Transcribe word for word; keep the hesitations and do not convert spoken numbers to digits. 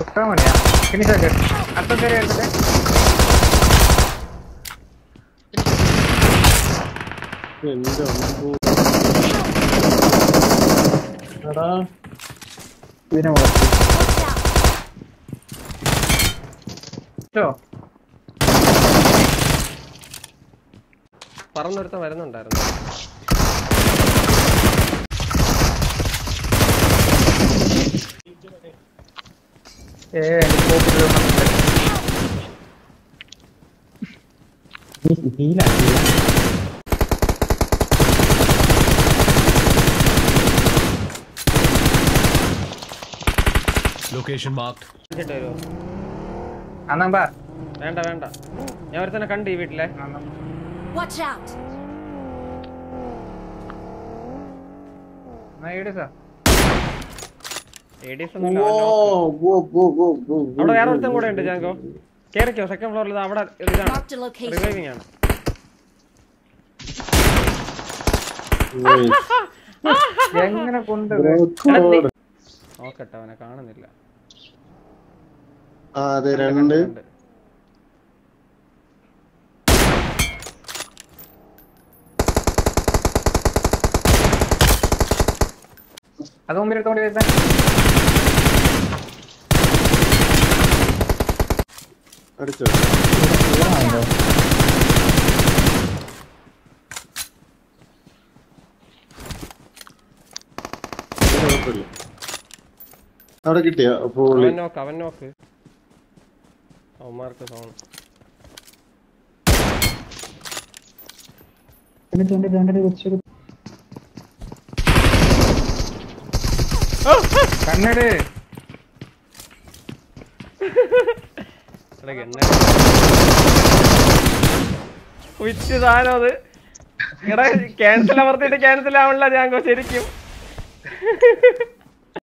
ഇത്ര മതിയാ ഫിനിഷ് ആക്കി അടുത്ത കയറി എടുത്തിട്ട് ഇതിനെ പറന്നൊരുത്ത വരുന്നുണ്ടായിരുന്നു. Location mark. വേണ്ട വേണ്ട, ഞാൻ ഒരുത്തനെ കണ്ടു ഈ വീട്ടിലെ. അവിടെ വേറെ ഒരുത്തൻ കൂടെ ഉണ്ട്. ജാങ്കോ കേറിക്കോ, സെക്കൻഡ് ഫ്ലോറിൽ. അവിടെ റിവൈവിംഗ് ആണ്. എങ്ങനെ കൊണ്ട് നോക്കട്ടെ, അവനെ കാണുന്നില്ല. അത് മുമ്പിൽ എടുത്തോണ്ട് വരുന്ന അവിടെ കിട്ടിയ അവൻ നോക്ക്. അവന്മാർക്ക് സോൺ കണ്ണട് വിറ്റ് സാധനം അത്. എടാ ക്യാൻസൽ അമർത്തിട്ട് ക്യാൻസൽ ആവണില്ല ജാങ്കോ ശരിക്കും.